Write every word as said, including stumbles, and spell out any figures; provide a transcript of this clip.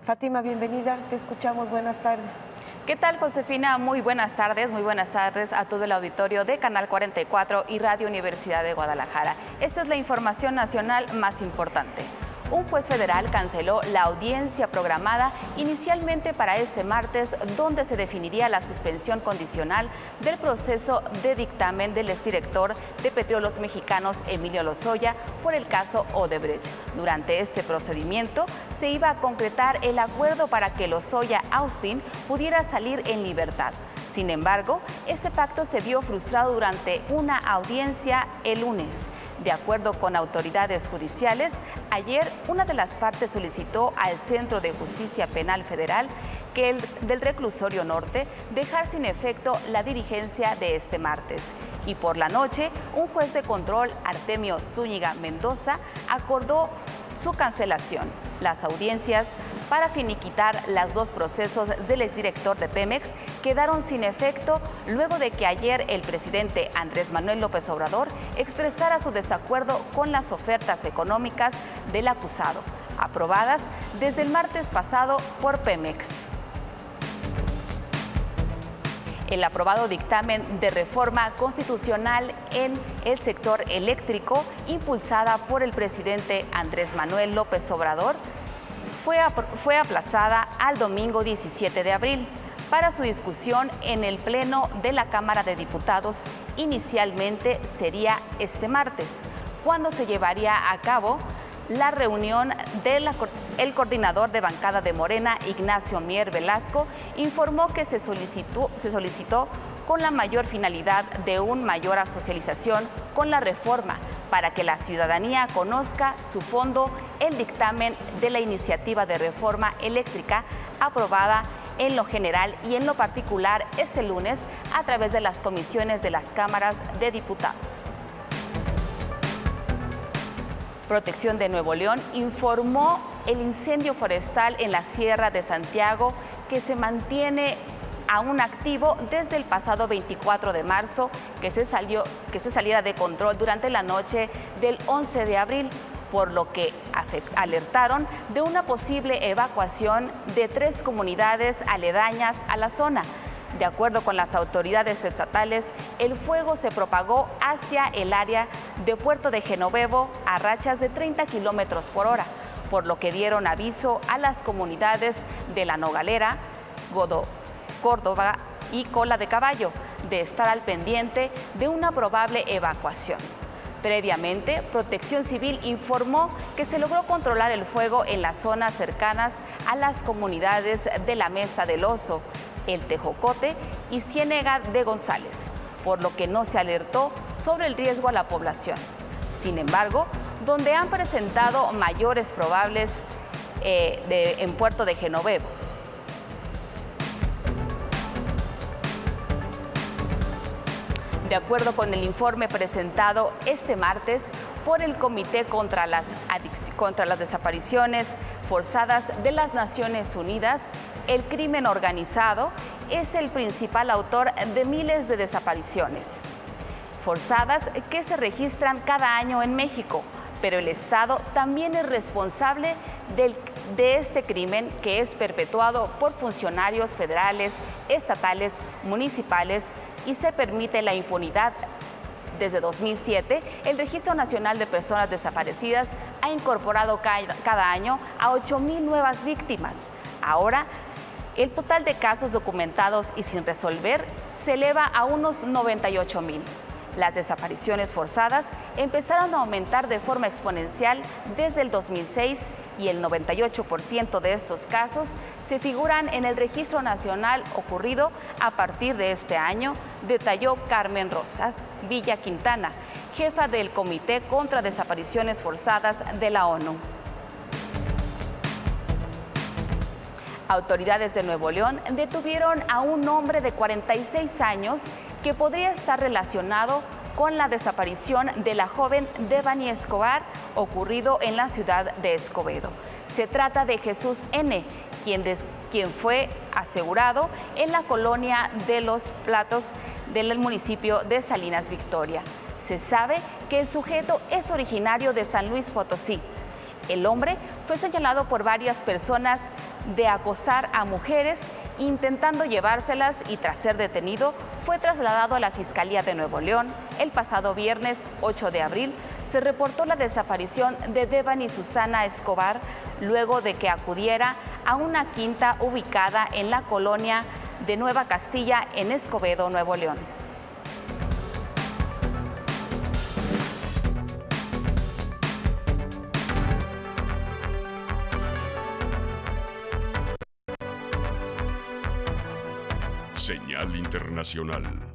Fátima, bienvenida, te escuchamos, buenas tardes. ¿Qué tal, Josefina? Muy buenas tardes, muy buenas tardes a todo el auditorio de Canal cuarenta y cuatro y Radio Universidad de Guadalajara. Esta es la información nacional más importante. Un juez federal canceló la audiencia programada inicialmente para este martes, donde se definiría la suspensión condicional del proceso de dictamen del exdirector de Petróleos Mexicanos, Emilio Lozoya, por el caso Odebrecht. Durante este procedimiento se iba a concretar el acuerdo para que Lozoya Austin pudiera salir en libertad. Sin embargo, este pacto se vio frustrado durante una audiencia el lunes. De acuerdo con autoridades judiciales, ayer una de las partes solicitó al Centro de Justicia Penal Federal que el del Reclusorio Norte dejar sin efecto la diligencia de este martes. Y por la noche, un juez de control, Artemio Zúñiga Mendoza, acordó su cancelación. Las audiencias para finiquitar los dos procesos del exdirector de Pemex quedaron sin efecto luego de que ayer el presidente Andrés Manuel López Obrador expresara su desacuerdo con las ofertas económicas del acusado, aprobadas desde el martes pasado por Pemex. El aprobado dictamen de reforma constitucional en el sector eléctrico, impulsada por el presidente Andrés Manuel López Obrador, fue, fue aplazada al domingo diecisiete de abril para su discusión en el Pleno de la Cámara de Diputados. Inicialmente sería este martes, cuando se llevaría a cabo la reunión del coordinador de bancada de Morena, Ignacio Mier Velasco, informó que se solicitó, se solicitó con la mayor finalidad de una mayor socialización con la reforma, para que la ciudadanía conozca su fondo el dictamen de la iniciativa de reforma eléctrica aprobada en lo general y en lo particular este lunes a través de las comisiones de las cámaras de diputados. Protección de Nuevo León informó el incendio forestal en la Sierra de Santiago, que se mantiene aún activo desde el pasado veinticuatro de marzo, que se, salió, que se saliera de control durante la noche del once de abril, por lo que alertaron de una posible evacuación de tres comunidades aledañas a la zona. De acuerdo con las autoridades estatales, el fuego se propagó hacia el área de Puerto de Genovevo a rachas de treinta kilómetros por hora, por lo que dieron aviso a las comunidades de La Nogalera, Godó, Córdoba y Cola de Caballo de estar al pendiente de una probable evacuación. Previamente, Protección Civil informó que se logró controlar el fuego en las zonas cercanas a las comunidades de la Mesa del Oso, El Tejocote y Ciénega de González, por lo que no se alertó sobre el riesgo a la población. Sin embargo, donde han presentado mayores probables eh, de, en Puerto de Genovevo. De acuerdo con el informe presentado este martes por el Comité contra las, contra las Desapariciones Forzadas de las Naciones Unidas, el crimen organizado es el principal autor de miles de desapariciones forzadas que se registran cada año en México, pero el Estado también es responsable del, de este crimen, que es perpetuado por funcionarios federales, estatales, municipales, y se permite la impunidad. Desde dos mil siete, el Registro Nacional de Personas Desaparecidas ha incorporado cada, cada año a ocho mil nuevas víctimas. Ahora, el total de casos documentados y sin resolver se eleva a unos noventa y ocho mil. Las desapariciones forzadas empezaron a aumentar de forma exponencial desde el dos mil seis y el noventa y ocho por ciento de estos casos se figuran en el Registro Nacional ocurrido a partir de este año, detalló Carmen Rosas Villa Quintana, jefa del Comité contra Desapariciones Forzadas de la ONU. Autoridades de Nuevo León detuvieron a un hombre de cuarenta y seis años que podría estar relacionado con la desaparición de la joven Devani Escobar, ocurrido en la ciudad de Escobedo. Se trata de Jesús N., quien, des, quien fue asegurado en la colonia de Los Platos del municipio de Salinas Victoria. Se sabe que el sujeto es originario de San Luis Potosí. El hombre fue señalado por varias personas de acosar a mujeres intentando llevárselas y tras ser detenido fue trasladado a la Fiscalía de Nuevo León. El pasado viernes ocho de abril se reportó la desaparición de Devani Susana Escobar luego de que acudiera a una quinta ubicada en la colonia de Nueva Castilla en Escobedo, Nuevo León. Señal Internacional.